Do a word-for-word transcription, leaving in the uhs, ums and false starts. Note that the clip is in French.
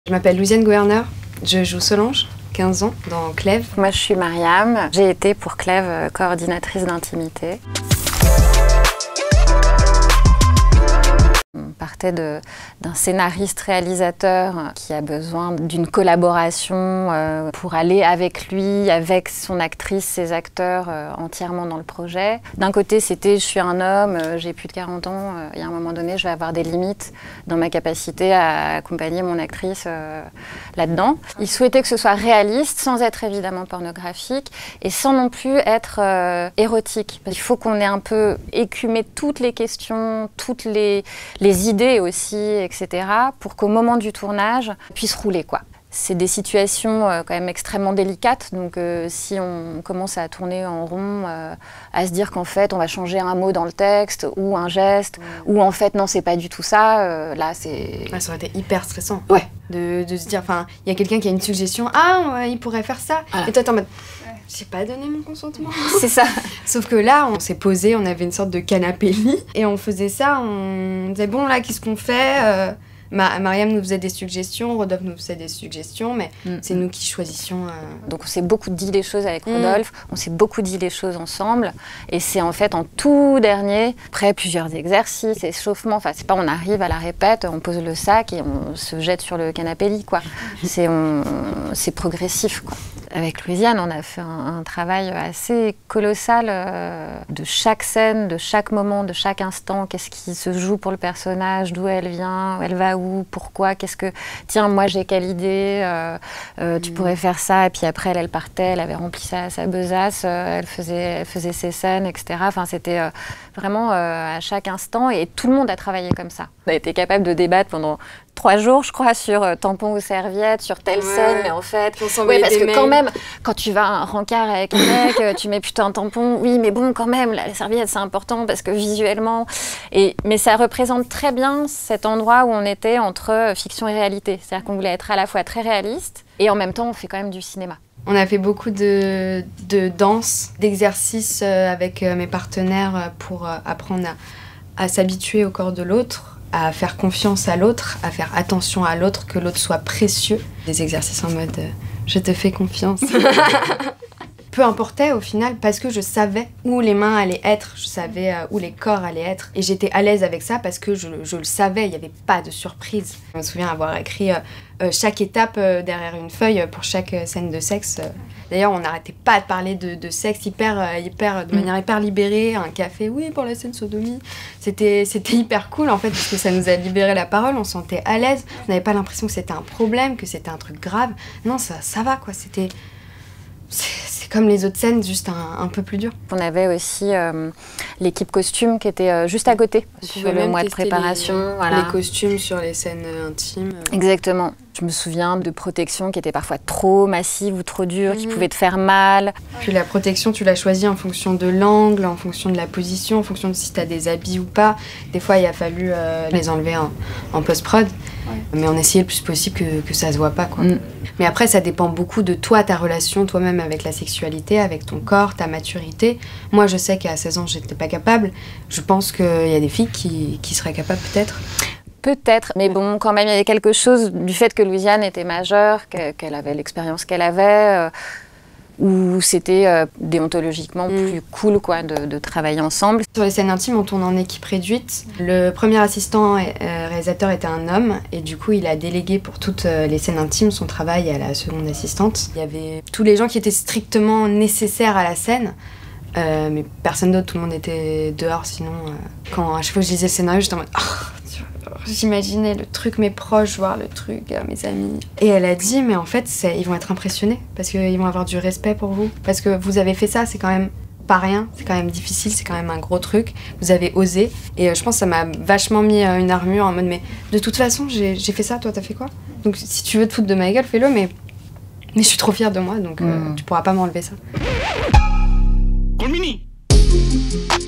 Je m'appelle Louisiane Gouerneur, je joue Solange, quinze ans, dans Clèves. Moi je suis Mariam, j'ai été pour Clèves coordinatrice d'intimité. On partait d'un scénariste-réalisateur qui a besoin d'une collaboration euh, pour aller avec lui, avec son actrice, ses acteurs euh, entièrement dans le projet. D'un côté c'était je suis un homme, euh, j'ai plus de quarante ans, euh, et à un moment donné je vais avoir des limites dans ma capacité à accompagner mon actrice euh, là-dedans. Il souhaitait que ce soit réaliste, sans être évidemment pornographique et sans non plus être euh, érotique. Il faut qu'on ait un peu écumé toutes les questions, toutes les, les idées aussi, et cetera, pour qu'au moment du tournage, puisse rouler, quoi. C'est des situations euh, quand même extrêmement délicates, donc euh, si on commence à tourner en rond, euh, à se dire qu'en fait on va changer un mot dans le texte, ou un geste, mmh. ou en fait non c'est pas du tout ça, euh, là c'est... Ouais, ça aurait été hyper stressant. Ouais. De, de se dire, enfin, il y a quelqu'un qui a une suggestion, ah ouais, il pourrait faire ça, ah. Et toi t'es en mode... J'ai pas donné mon consentement. C'est ça. Sauf que là, on s'est posé, on avait une sorte de canapé-lit et on faisait ça, on disait bon là, qu'est-ce qu'on fait euh, Ma Mariam nous faisait des suggestions, Rodolphe nous faisait des suggestions, mais mm. c'est nous qui choisissions. Euh... Donc on s'est beaucoup dit les choses avec Rodolphe, mm. on s'est beaucoup dit les choses ensemble, et c'est en fait en tout dernier, après plusieurs exercices, échauffements, enfin c'est pas on arrive à la répète, on pose le sac et on se jette sur le canapé-lit, quoi. C'est c'est progressif, quoi. Avec Louisiane, on a fait un, un travail assez colossal euh, de chaque scène, de chaque moment, de chaque instant. Qu'est-ce qui se joue pour le personnage, d'où elle vient, elle va où, pourquoi, qu'est-ce que... Tiens, moi j'ai quelle idée, euh, euh, tu mmh. pourrais faire ça. Et puis après, elle, elle partait, elle avait rempli sa, sa besace, euh, elle, faisait, elle faisait ses scènes, et cetera. Enfin, c'était euh, vraiment euh, à chaque instant, et tout le monde a travaillé comme ça. On a été capable de débattre pendant trois jours, je crois, sur euh, tampons ou serviettes, sur telle ouais. scène, mais en fait... Oui, parce que mails. Quand même, quand tu vas à un rencard avec un mec, tu mets plutôt un tampon, oui, mais bon, quand même, la serviette, c'est important, parce que visuellement... Et, mais ça représente très bien cet endroit où on était entre fiction et réalité. C'est-à-dire qu'on voulait être à la fois très réaliste, et en même temps, on fait quand même du cinéma. On a fait beaucoup de, de danse, d'exercices avec mes partenaires pour apprendre à, à s'habituer au corps de l'autre, à faire confiance à l'autre, à faire attention à l'autre, que l'autre soit précieux. Des exercices en mode euh, « je te fais confiance ». Peu importait au final, parce que je savais où les mains allaient être, je savais euh, où les corps allaient être. Et j'étais à l'aise avec ça parce que je, je le savais, il n'y avait pas de surprise. Je me souviens avoir écrit euh, euh, chaque étape euh, derrière une feuille pour chaque euh, scène de sexe. D'ailleurs, on n'arrêtait pas de parler de, de sexe hyper, euh, hyper, de manière hyper libérée. Un café, oui, pour la scène sodomie. C'était hyper cool en fait, parce que ça nous a libéré la parole, on se sentait à l'aise. On n'avait pas l'impression que c'était un problème, que c'était un truc grave. Non, ça, ça va quoi, c'était... C'est comme les autres scènes, juste un, un peu plus dur. On avait aussi euh, l'équipe costume qui était euh, juste à côté, on sur le mois de préparation. Les, voilà. les costumes sur les scènes intimes. Exactement. Je me souviens de protections qui étaient parfois trop massives ou trop dures, mmh. qui pouvaient te faire mal. Puis la protection, tu l'as choisie en fonction de l'angle, en fonction de la position, en fonction de si tu as des habits ou pas. Des fois, il a fallu euh, les enlever en, en post-prod. Ouais. Mais on essayait le plus possible que, que ça se voit pas, quoi. Mm. Mais après, ça dépend beaucoup de toi, ta relation toi-même avec la sexualité, avec ton corps, ta maturité. Moi, je sais qu'à seize ans, j'étais pas capable. Je pense qu'il y a des filles qui, qui seraient capables, peut-être. Peut-être, mais bon, quand même, il y avait quelque chose du fait que Louisiane était majeure, qu'elle qu'elle avait l'expérience qu'elle avait, euh, où c'était euh, déontologiquement mm. plus cool, quoi, de, de travailler ensemble. Sur les scènes intimes, on tourne en équipe réduite. Le premier assistant euh, réalisateur était un homme, et du coup, il a délégué pour toutes euh, les scènes intimes son travail à la seconde assistante. Il y avait tous les gens qui étaient strictement nécessaires à la scène. Euh, mais personne d'autre, tout le monde était dehors, sinon euh, quand à chaque fois que je lisais le scénario, j'étais en mode oh, j'imaginais le truc, mes proches voir le truc, euh, mes amis. Et elle a dit, mais en fait, ils vont être impressionnés, parce qu'ils vont avoir du respect pour vous. Parce que vous avez fait ça, c'est quand même pas rien, c'est quand même difficile, c'est quand même un gros truc. Vous avez osé, et euh, je pense que ça m'a vachement mis euh, une armure en mode, mais de toute façon, j'ai fait ça, toi t'as fait quoi? Donc si tu veux te foutre de ma gueule, fais-le, mais, mais je suis trop fière de moi, donc euh, mmh. tu pourras pas m'enlever ça. Colmini.